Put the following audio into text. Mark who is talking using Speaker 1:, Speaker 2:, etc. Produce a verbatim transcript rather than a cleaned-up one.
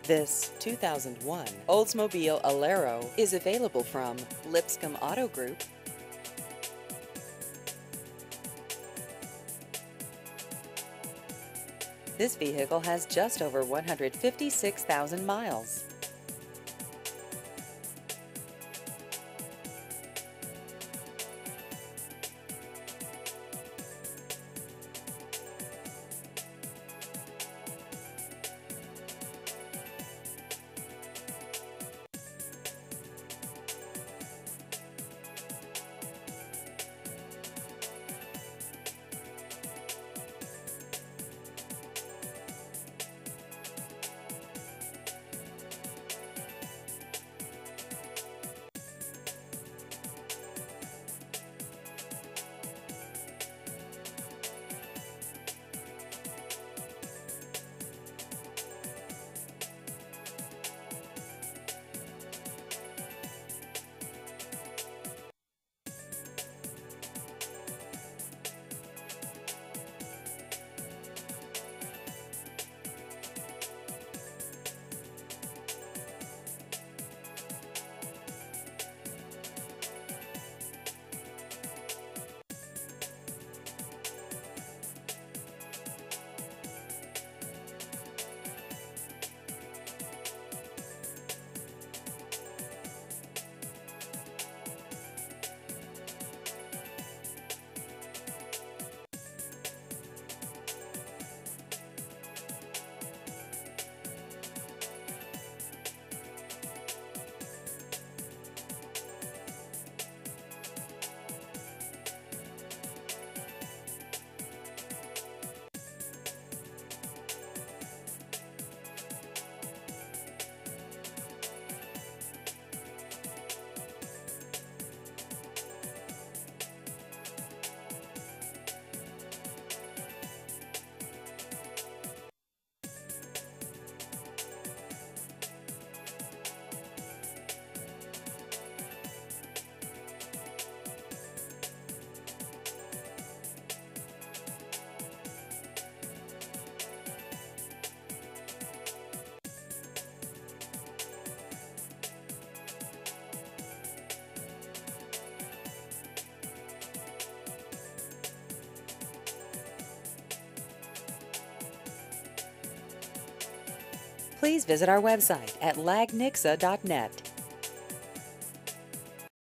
Speaker 1: This two thousand one Oldsmobile Alero is available from Lipscomb Auto Group. This vehicle has just over one hundred fifty-six thousand miles. Please visit our website at lagnixa dot net.